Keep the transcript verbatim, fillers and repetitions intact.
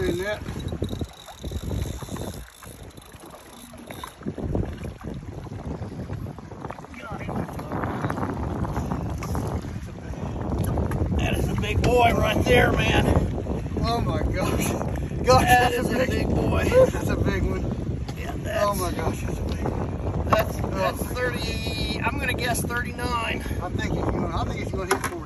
doing that. That is a big boy right there, man. Oh my gosh. Gosh, that that's is a big, a big boy. That's a big one. Yeah, that's, oh my gosh, that's a big one. That's, that's thirty, I'm going to guess thirty-nine. I think he's going, I think he's going to hit forty.